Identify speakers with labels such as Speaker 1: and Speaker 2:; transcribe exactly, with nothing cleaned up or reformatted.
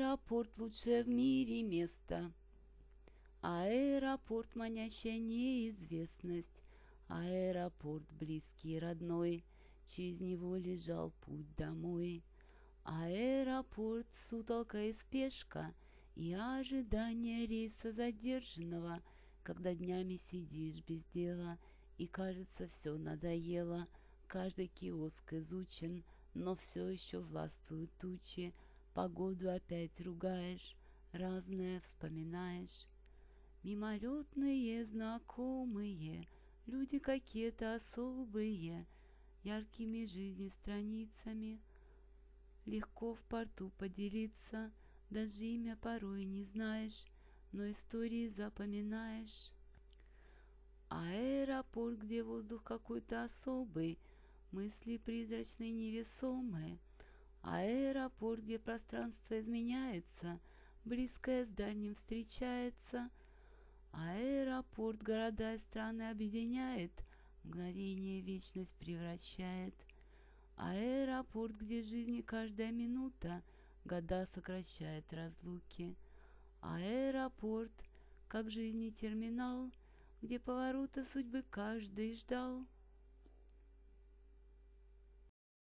Speaker 1: Аэропорт — лучшее в мире место. Аэропорт — манящая неизвестность. Аэропорт — близкий, родной, через него лежал путь домой. Аэропорт — сутолка и спешка, и ожидание рейса задержанного, когда днями сидишь без дела, и кажется, все надоело. Каждый киоск изучен, но все еще властвуют тучи. Погоду опять ругаешь, разное вспоминаешь. Мимолетные знакомые, люди какие-то особые, яркими жизни страницами. Легко в порту поделиться, даже имя порой не знаешь, но истории запоминаешь. Аэропорт, где воздух какой-то особый, мысли призрачные невесомые. Аэропорт, где пространство изменяется, близкое с дальним встречается. Аэропорт города и страны объединяет, мгновение в вечность превращает. Аэропорт, где жизни каждая минута года сокращает разлуки. Аэропорт, как жизни терминал, где поворота судьбы каждый ждал.